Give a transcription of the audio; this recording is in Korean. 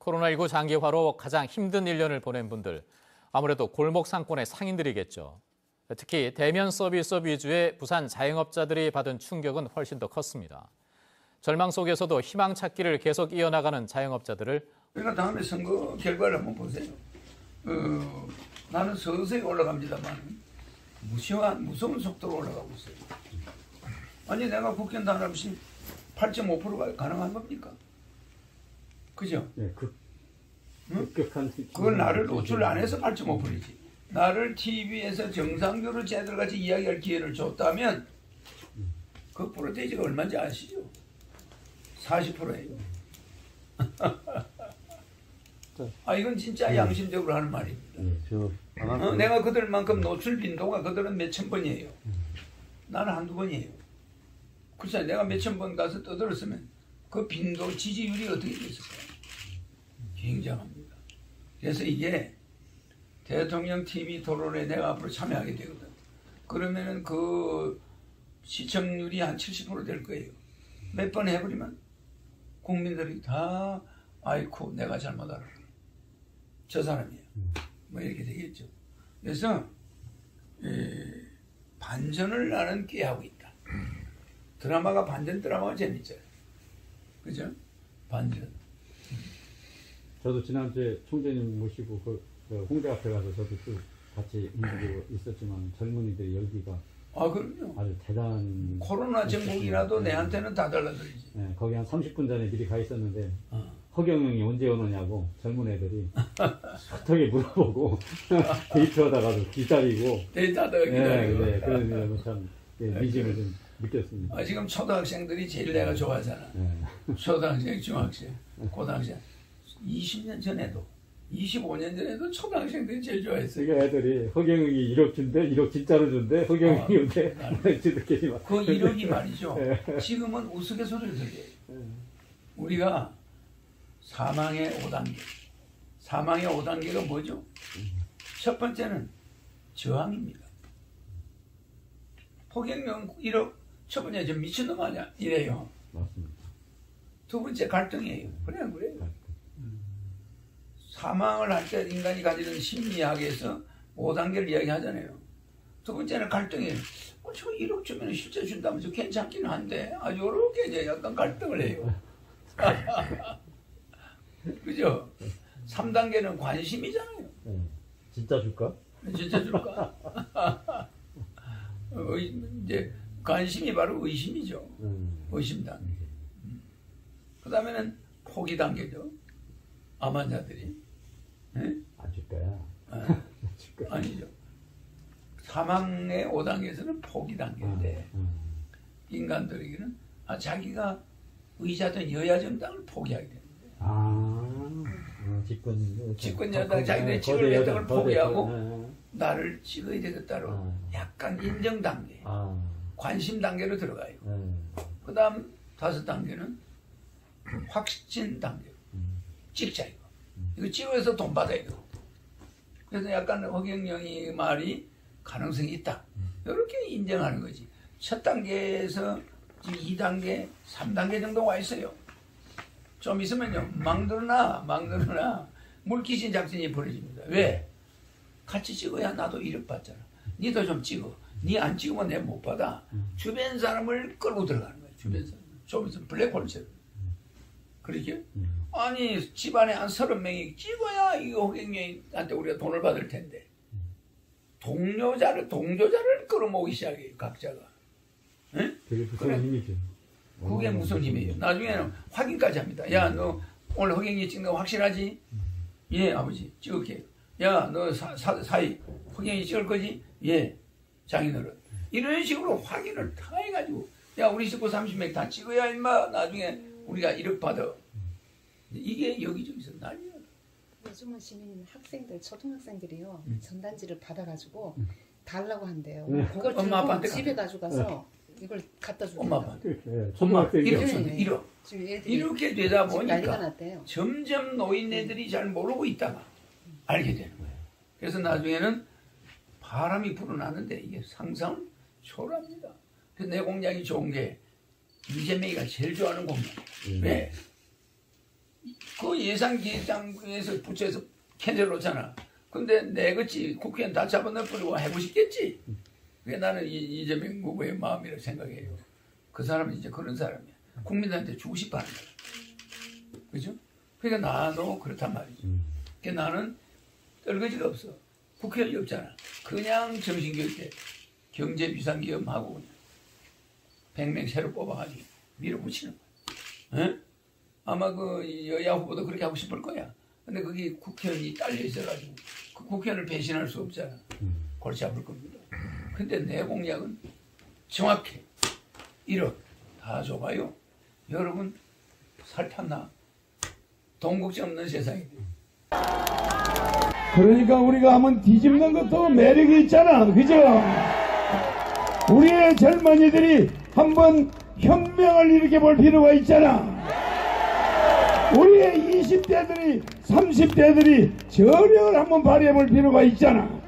코로나19 장기화로 가장 힘든 1년을 보낸 분들, 아무래도 골목 상권의 상인들이겠죠. 특히 대면 서비스업 위주의 부산 자영업자들이 받은 충격은 훨씬 더 컸습니다. 절망 속에서도 희망 찾기를 계속 이어나가는 자영업자들을 그러니까 다음에 선거 결과를 한번 보세요. 나는 서서히 올라갑니다만 무서운 속도로 올라가고 있어요. 아니 내가 국회 단합 없이 8.5%가 가능한 겁니까? 그죠? 네, 급격한 그걸 나를 노출 안 해서 8.5%이지. 나를 TV에서 정상적으로 쟤들같이 이야기할 기회를 줬다면 그 프로테이지가 얼마인지 아시죠? 40%예요. 이건 진짜 양심적으로 하는 말입니다. 내가 그들만큼 노출 빈도가 그들은 몇천 번이에요. 나는 한두 번이에요. 그렇죠. 내가 몇천 번 가서 떠들었으면 그 빈도 지지율이 어떻게 됐을까요? 굉장합니다. 그래서 이게 대통령 TV 토론에 내가 앞으로 참여하게 되거든. 그러면은 그 시청률이 한 70% 될 거예요. 몇 번 해버리면 국민들이 다 아이쿠 내가 잘못 알아. 저 사람이야. 뭐 이렇게 되겠죠. 그래서 반전을 나는 꾀하고 있다. 드라마가 반전 드라마가 재밌잖아요. 그죠? 반전. 저도 지난주에 총재님 모시고 그 홍대 앞에 가서 저도 또 같이 움직이고 있었지만 젊은이들의 열기가 그럼요. 아주 대단한. 코로나 정국이라도 내한테는 다 달라들이지. 네, 거기 한 30분 전에 미리 가 있었는데 허경영이 언제 오느냐고 젊은 애들이 숱하게 물어보고 데이트하다가도 기다리고. 데이트하다가 기다리고. 네, 그런 참 미심을 좀 느꼈습니다. 지금 초등학생들이 제일 내가 좋아하잖아. 초등학생, 중학생, 고등학생. 20년 전에도 25년 전에도 초등학생들이 제일 좋아했어요. 이게 애들이 허경영이 1억 준대, 1억 진짜로 준대, 허경영이 온대. 그 1억이 말이죠. 지금은 우스갯소리를 들려요. 우리가 사망의 5단계. 사망의 5단계가 뭐죠? 첫 번째는 저항입니다. 허경영 1억, 첫 번째 좀 미친놈 아니야? 이래요. 맞습니다. 두 번째 갈등이에요. 그래요. 사망을 할 때 인간이 가지는 심리학에서 5단계를 이야기하잖아요. 두 번째는 갈등이에요. 저 1억 주면 실제 준다면서 괜찮기는 한데 아주 이렇게 이제 약간 갈등을 해요. 그죠? 3단계는 관심이잖아요. 진짜 줄까? 진짜 줄까? 이제 관심이 바로 의심이죠. 의심 단계. 그 다음에는 포기 단계죠. 암환자들이. 안 줄 거야. 아니죠. 사망의 5단계에서는 포기 단계인데 인간들에게는 자기가 의자든 여야 정당을 포기하게 되는데 집권 여당 자기들이 찍을 여당을 포기하고 나를 찍어야 되겠다로 약간 인정 단계, 관심 단계로 들어가요. 그 다음 5단계는 확신 단계. 찍자 이거 찍어서 돈 받아야 되고. 그래서 약간 허경영이 말이 가능성이 있다. 이렇게 인정하는 거지. 첫 단계에서 지금 2단계, 3단계 정도 와 있어요. 좀 있으면요 막늘어나 물귀신 작전이 벌어집니다. 왜? 같이 찍어야 나도 1억 받잖아. 니도 좀 찍어. 니 안 찍으면 내가 못 받아. 주변 사람을 끌고 들어가는 거야. 주변 사람. 좀 있으면 블랙홀처럼. 그러죠? 아니 집안에 한 30명이 찍어야 이거 허경영한테 우리가 돈을 받을 텐데 동조자를 끌어모으기 시작해요. 각자가. 응? 되게 무서운 힘이죠. 그게 무슨 힘이에요. 나중에는 확인까지 합니다. 야 너 오늘 허경영이 찍는 거 확실하지? 예 아버지 찍을게요. 야 너 사이 허경영이 찍을 거지? 예 장인어른. 이런 식으로 확인을 다 해가지고 야 우리 식구 30명 다 찍어야 임마 나중에 우리가 1억 받아. 이게 여기저기서 난리야. 요즘은 시민 학생들, 초등학생들이요 전단지를 받아가지고 달라고 한대요. 그걸 엄마 아빠한테 집에 가져가서 이걸 갖다 주고. 엄마 아빠한테. 초등학생이 1억. 이렇게 되다 보니까 점점 노인네들이 잘 모르고 있다가 알게 되는 거예요. 그래서 나중에는 바람이 불어나는데 이게 상상을 초월합니다. 그래서 내 공약이 좋은 게 이재명이가 제일 좋아하는 공약. 왜? 그 예산기획장에서 부처에서 캔슬 놓잖아. 근데 내같이 국회의원 다 잡아넣어버리고 해고 싶겠지. 그게 나는 이재명 후보의 마음이라고 생각해요. 그 사람은 이제 그런 사람이야. 국민들한테 주고 싶어 하는 거야. 그죠? 그러니까 나도 그렇단 말이죠. 그러니까 나는 떨거지가 없어. 국회의원이 없잖아. 그냥 정신교육대 경제 비상기업하고 그냥 100명 새로 뽑아가지고 밀어붙이는 거야. 에? 아마 그 여야 후보도 그렇게 하고 싶을 거야. 근데 그게 국회의원이 딸려 있어가지고 그 국회의원을 배신할 수 없잖아. 골치 아플 겁니다. 근데 내 공약은 정확해. 1억 다 줘봐요. 여러분 살폈나? 돈 걱정 없는 세상이 돼. 그러니까 우리가 한번 뒤집는 것도 매력이 있잖아. 그죠? 우리의 젊은이들이 한번 혁명을 일으켜 볼 필요가 있잖아. 우리의 20대들이 30대들이 저력을 한번 발휘해 볼 필요가 있잖아.